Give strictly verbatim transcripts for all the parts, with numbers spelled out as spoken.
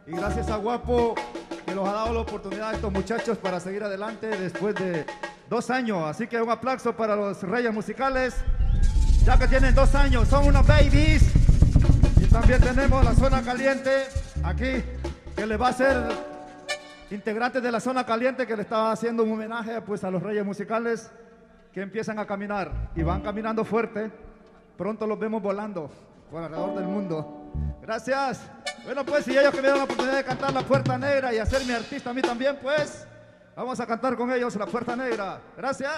Y gracias a Guapo que nos ha dado la oportunidad a estos muchachos para seguir adelante después de dos años. Así que un aplauso para los Reyes Musicales, ya que tienen dos años, son unos babies. Y también tenemos la Zona Caliente aquí, que le va a ser integrantes de la Zona Caliente, que le está haciendo un homenaje pues a los Reyes Musicales, que empiezan a caminar y van caminando fuerte. Pronto los vemos volando por alrededor del mundo. Gracias. Bueno, pues, si ellos que me dieron la oportunidad de cantar La Puerta Negra y hacer mi artista a mí también, pues, vamos a cantar con ellos La Puerta Negra. Gracias.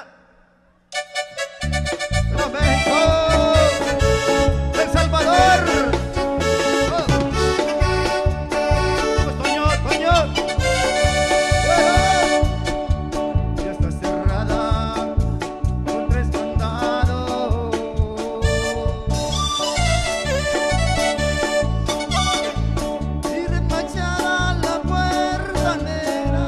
¡Viva México! ¡El Salvador! ¡Oh! ¡Vamos, Toño, Toño! ¡Bueno! Ya está cerrada con tres candados. Y remachada la puerta negra.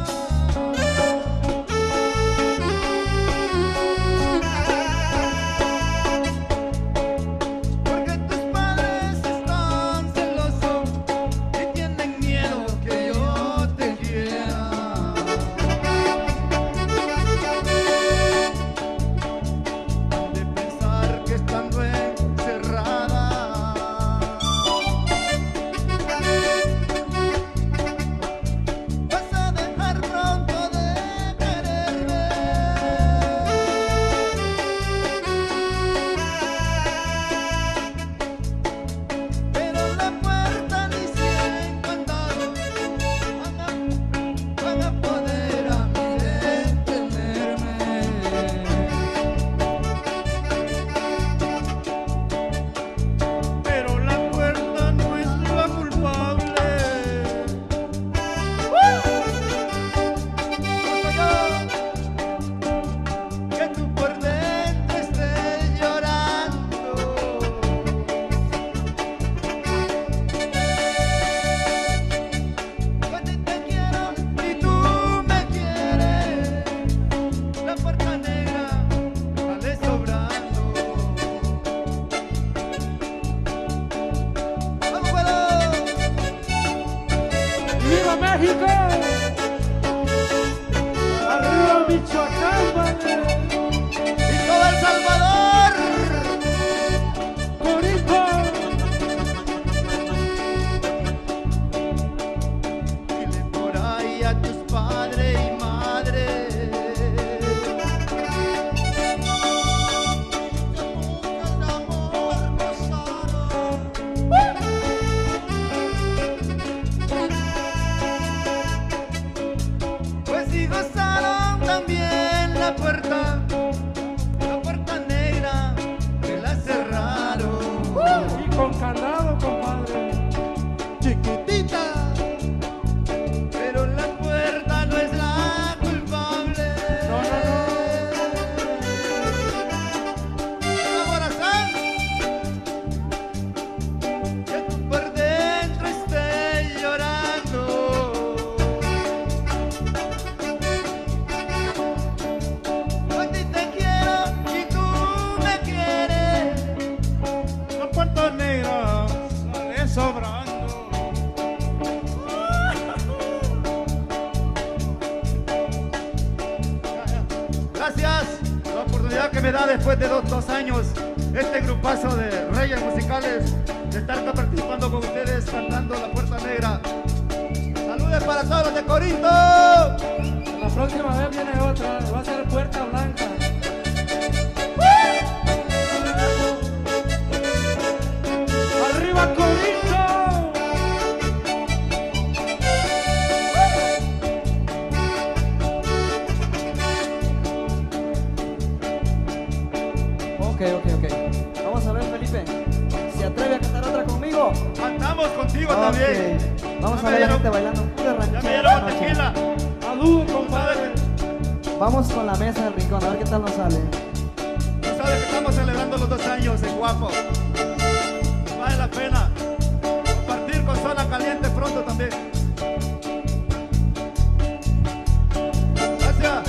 Porque tus padres están celosos y tienen miedo que yo te quiera. Han de pensar que estando encerrada vas a dejar pronto de quererme. Pero la puerta ni cien candados van a, van a poder a mí detenerme. Pero la puerta no es la culpable. Que tú por dentro estés llorando. Cuando te quiero y tú me quieres, la puerta negra sale sobrando. ¡Vamos, puedo! ¡Viva México! ¡Arriba Michoacán, vale! ¡Y todo El Salvador! ¡Corito! Dile por ahí a tus padres y madres que nunca el amor gozaron. Pues si gozaron también la puerta, la puerta negra que la cerraron. Y con candado, compadre. Chiquitita, pero la puerta no es la culpable. No, no, La corazón, que tú por dentro estés llorando. A ti te quiero y tú me quieres. La puerta negra sale sobrando. Gracias la oportunidad que me da después de dos, dos años este grupazo de Reyes Musicales de estar acá participando con ustedes cantando La Puerta Negra. Saludos para todos los de Corinto. La próxima vez viene otra, va a ser Puerta Blanca. ¡Arriba Corito! Ok, ok, ok. Vamos a ver, Felipe. ¿Se atreve a cantar otra conmigo? Cantamos contigo Ok. también. Vamos Ya a me ver la dieron- gente bailando pura Ya me ranchera dieron esta la noche. tequila. ¡Salud, Tú compadre! sabes que- Vamos con la mesa del rincón, a ver qué tal nos sale. tú sabes que estamos celebrando los dos años en Guapo. Vale la pena compartir con Zona Caliente pronto también. Gracias.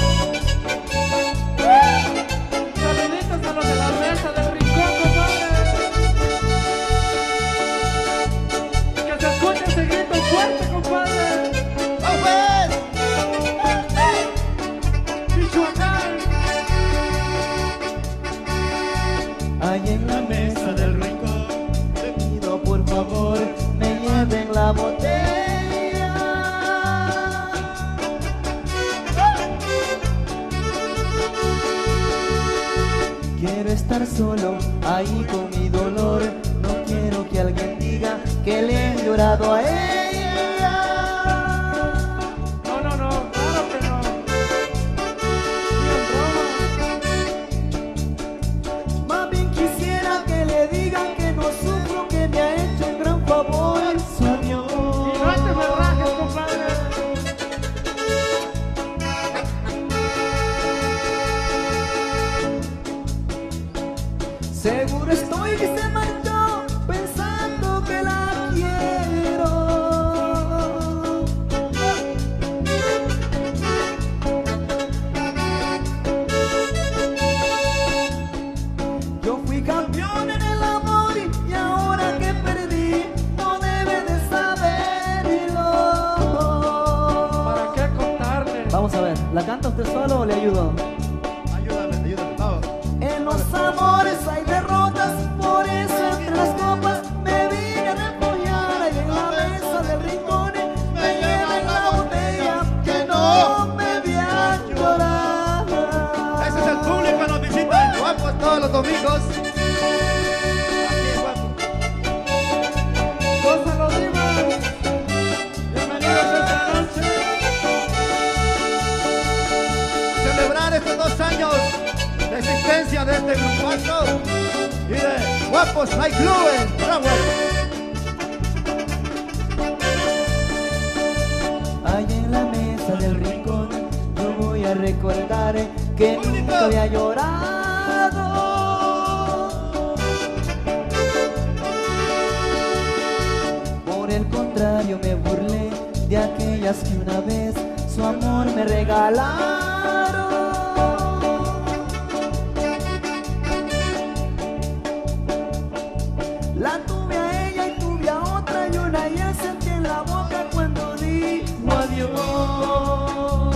Saluditos a los de la mesa del rincón, compadre. Que se escuche ese grito fuerte. la botella. Quiero estar solo ahí con mi dolor. No quiero que alguien diga que le he llorado a ella. No, no, no, claro que no. Ni en broma. Más bien quisiera que le digan que no sufro, que me ha hecho un gran favor su adiós. Y no te me rajes, compadre. Seguro estoy que se marchó pensando que la quiero. Yo fui campeón en el amor y ahora que perdí no debe de saberlo. ¿Para qué contarle? Vamos a ver, ¿la canta usted solo o le ayudo? Ayúdame, ayúdame, vamos. En los amores hay derrotas, por eso entre las copas me vine a refugiar. Ahí en la mesa del rincón me llevan la botella que no me vean llorar. Ese es el público que nos visita en Guapos todos los domingos. Aquí en Guapos. ¡Gózalo, Dimas! Bienvenidos esta noche. Celebrar estos dos años de existencia de este grupazo y de Guapos Night Club en Broward. Ahí en la mesa del rincón yo voy a recordar que nunca había llorado. Por el contrario me burlé de aquellas que una vez su amor me regalaron. La tuve a ella y tuve a otra y una ya sentí en la boca cuando dijo adiós.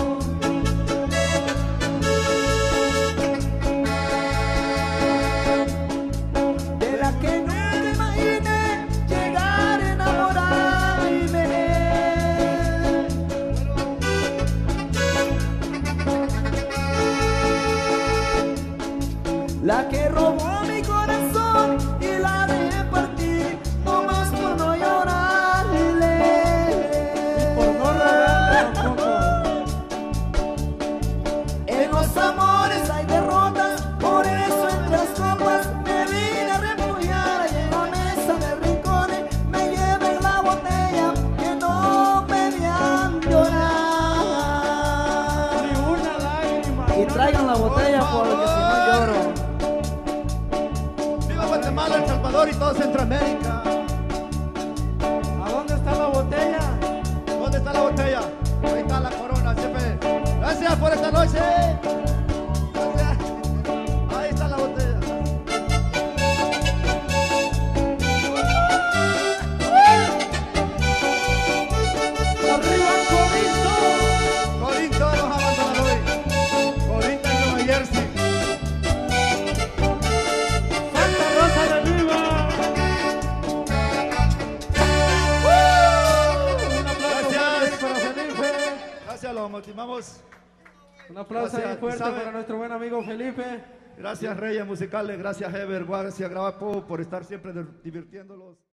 De la que nunca imaginé llegar a enamorarme. La que robó mi corazón y la dejé partir, nomás por no llorarle. Por no rogarle tampoco. En los amores hay derrotas, por eso entre las copas me vine a refugiar. Ahí en la mesa de rincones me lleven la botella que no me vean llorar. Ni una lágrima. Y traigan la botella porque si no lloro. Viva Guatemala, El Salvador y todo Centroamérica. ¿A dónde está la botella? ¿Dónde está la botella? Ahí está la corona, jefe. Gracias por esta noche. Gracias. Ahí está la botella. ¡Arriba, Corinto! Corinto nos abandona hoy. Corinto y Nueva Jersey. ¡Santa Rosa de Lima! Un aplauso Gracias. para Felipe. Gracias, los motivamos. Un aplauso Gracias. bien fuerte ¿Sabe? para nuestro buen amigo Felipe. Gracias, Reyes Musicales. Gracias, Ever. Gracias, Grabapo, por estar siempre divirtiéndolos.